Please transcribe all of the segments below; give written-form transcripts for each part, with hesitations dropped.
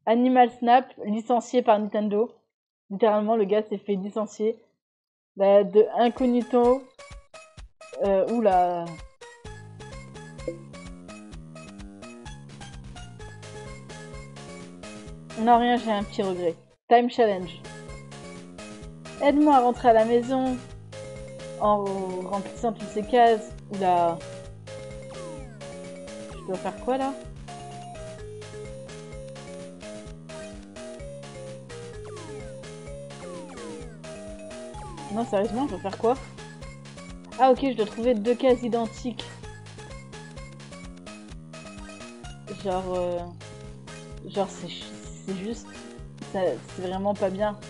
Animal Snap, licencié par Nintendo. Littéralement, le gars s'est fait licencier. De Incognito. Oula. Non, rien, j'ai un petit regret. Time Challenge. Aide-moi à rentrer à la maison en remplissant toutes ces cases. Oula. Je dois faire quoi là? Non, sérieusement, je dois faire quoi? Ah ok, je dois trouver 2 cases identiques. Genre c'est juste... C'est vraiment pas bien.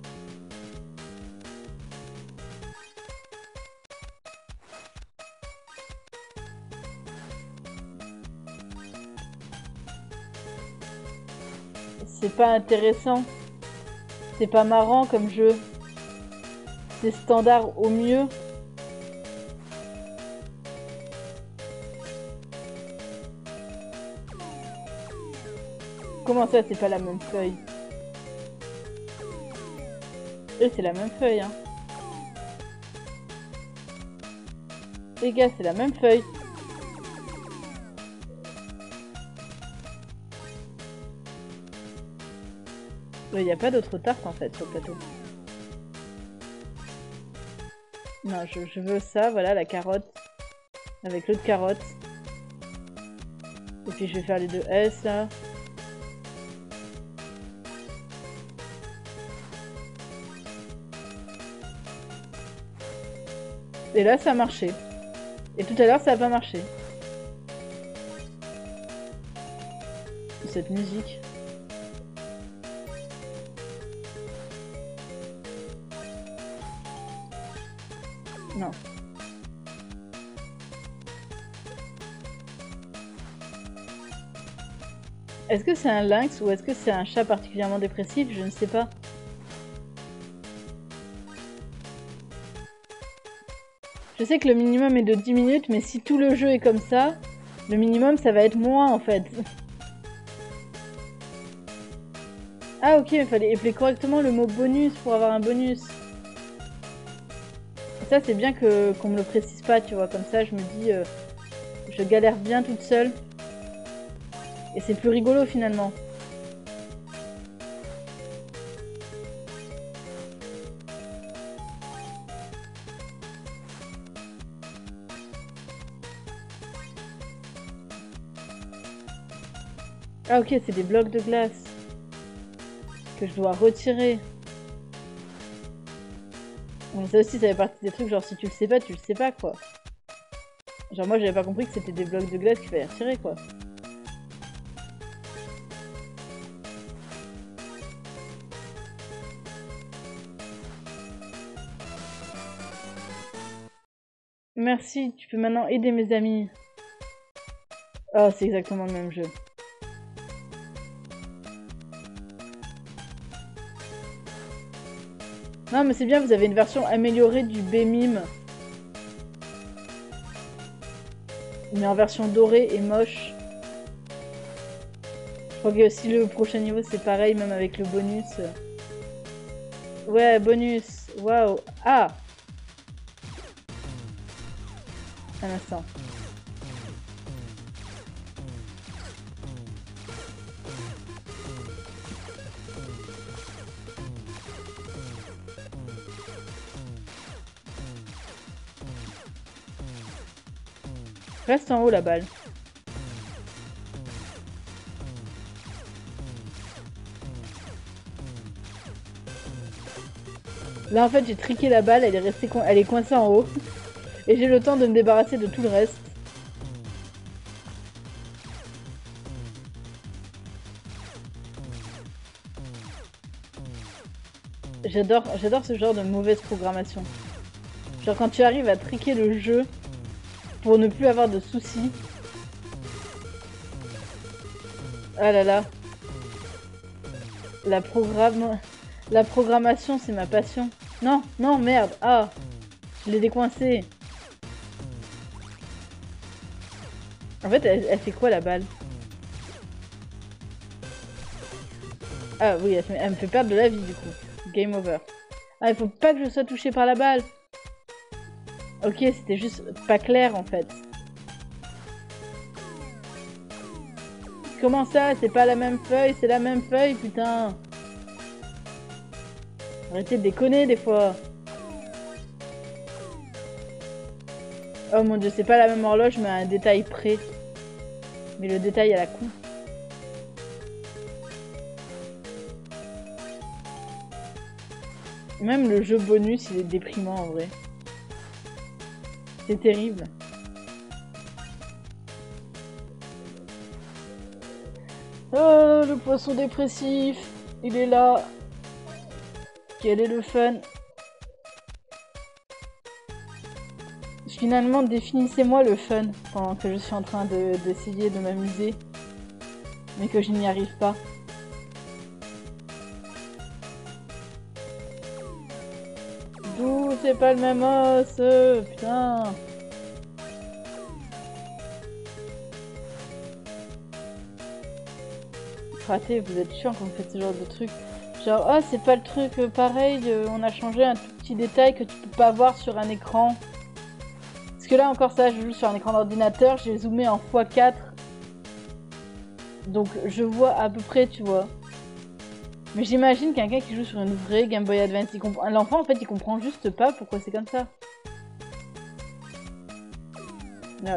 C'est pas intéressant. C'est pas marrant comme jeu. C'est standard au mieux. Comment ça, c'est pas la même feuille? Et c'est la même feuille, hein. Les gars, c'est la même feuille. Il n'y a pas d'autre tarte en fait sur le plateau. Non, je veux ça, voilà, la carotte. Avec l'autre carotte. Et puis je vais faire les 2 S là. Et là, ça a marché. Et tout à l'heure, ça n'a pas marché. Cette musique. Non. Est-ce que c'est un lynx ou est-ce que c'est un chat particulièrement dépressif? Je ne sais pas. Je sais que le minimum est de 10 minutes, mais si tout le jeu est comme ça, le minimum ça va être moins en fait. Ah ok, il fallait appeler correctement le mot bonus pour avoir un bonus. Ça c'est bien qu'on me le précise pas, tu vois, comme ça je me dis, je galère bien toute seule. Et c'est plus rigolo finalement. Ah ok, c'est des blocs de glace que je dois retirer. Mais ça aussi, ça fait partie des trucs, genre si tu le sais pas quoi. Genre moi j'avais pas compris que c'était des blocs de glace qu'il fallait retirer quoi. Merci, tu peux maintenant aider mes amis. Oh, c'est exactement le même jeu. Non mais c'est bien, vous avez une version améliorée du B-Mime. Mais en version dorée et moche. Je crois que si le prochain niveau c'est pareil, même avec le bonus. Ouais, bonus. Waouh. Ah. Un instant. Reste en haut la balle. Là en fait j'ai triqué la balle, elle est restée elle est coincée en haut. Et j'ai le temps de me débarrasser de tout le reste. J'adore ce genre de mauvaise programmation. Genre quand tu arrives à triquer le jeu pour ne plus avoir de soucis. Ah là là. La programmation, c'est ma passion. Non, non, merde. Ah, je l'ai décoincé. En fait, elle fait quoi la balle? Ah oui, elle me fait perdre de la vie du coup. Game over. Ah, il faut pas que je sois touchée par la balle. Ok, c'était juste pas clair en fait. Comment ça? C'est pas la même feuille, c'est la même feuille, putain. Arrêtez de déconner des fois. Oh mon dieu, c'est pas la même horloge, mais à un détail près. Mais le détail à la con. Même le jeu bonus, il est déprimant en vrai. C'est terrible. Oh, le poisson dépressif. Il est là. Quel est le fun? Finalement, définissez-moi le fun pendant que je suis en train d'essayer de m'amuser. Mais que je n'y arrive pas. D'où c'est pas le même os, putain. Raté, vous êtes chiant quand vous faites ce genre de truc. Genre, oh, c'est pas le truc pareil, on a changé un tout petit détail que tu peux pas voir sur un écran. Parce que là encore ça, je joue sur un écran d'ordinateur, j'ai zoomé en x4. Donc je vois à peu près, tu vois. Mais j'imagine quelqu'un qui joue sur une vraie Game Boy Advance, l'enfant en fait il comprend juste pas pourquoi c'est comme ça. Hop.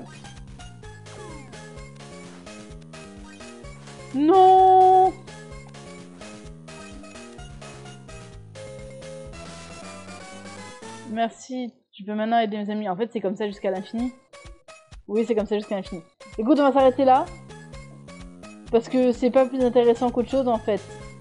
Non. Merci, tu peux maintenant aider mes amis. En fait c'est comme ça jusqu'à l'infini. Oui c'est comme ça jusqu'à l'infini. Écoute, on va s'arrêter là. Parce que c'est pas plus intéressant qu'autre chose en fait.